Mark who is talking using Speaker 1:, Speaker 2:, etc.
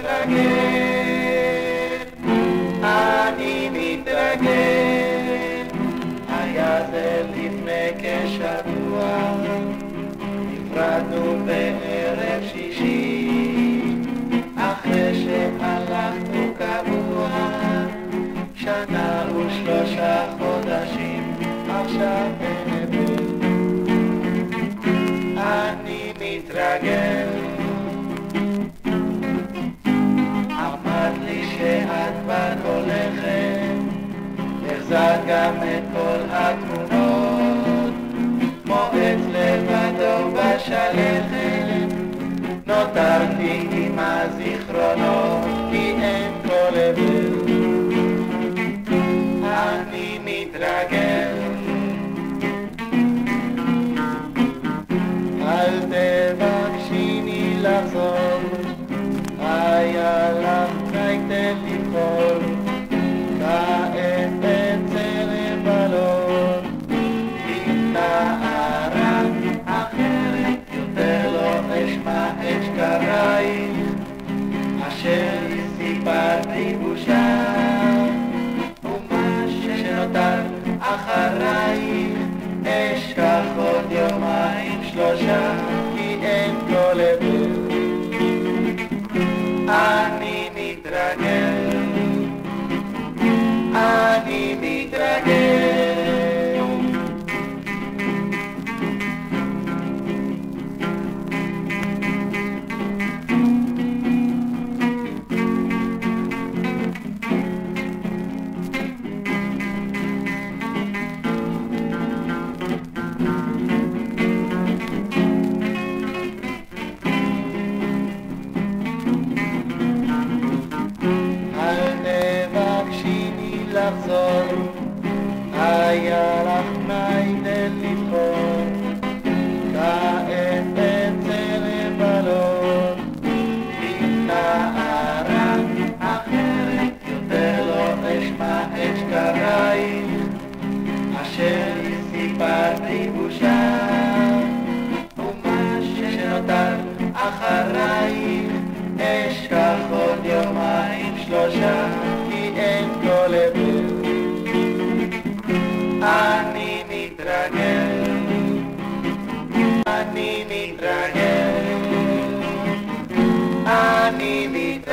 Speaker 1: אני מתרגל, היה זה לפני כשבוע, נפרדנו בערב שישי, אחרי שהלכנו קבוע, שנה ושלושה חודשים, עכשיו בנבל. אני מתרגל, אמרת לי שאת כבר הולכת, החזרת גם את כל התמונות, מועץ לבדו בשלכת, נותרתי עם הזיכרונות, כי אין כל עבר. אני מתרגל, אל תבקשיני לחזור, היה לך כדי לבחור, כעת אצא לבלות, עם נערה אחרת, יותר לא אשמע את שקרייך, אשר סיפרתי בושה, ומה שנותר אחרייך, אשכח עוד יומיים שלושה, כי אין כל עבר. אני מתרגל, אני מתרגל. לחזור, היה לך כדי לבחור, כעת אצא לבלות, עם נערה אחרת, יותר לא אשמע את שקרייך, אשר סיפרתי בושה, ומה שנותר אחרייך, אשכח עוד יומיים שלושה, כי אין כל עבר. אני מתרגל, אני מתרגל, אני מתרגל.